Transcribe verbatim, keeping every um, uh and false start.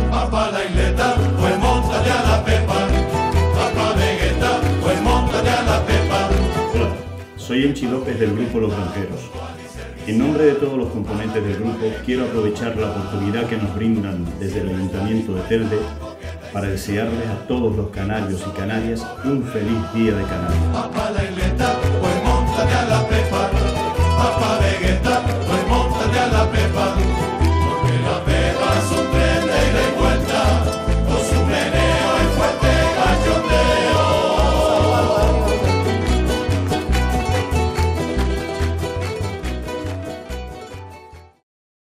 Papá la isleta, pues móntate a la pepa. Papá Vegeta, pues móntate a la pepa. Hola, soy Enchi López del grupo Los Granjeros. En nombre de todos los componentes del grupo, quiero aprovechar la oportunidad que nos brindan desde el Ayuntamiento de Telde para desearles a todos los canarios y canarias un feliz día de Canarias.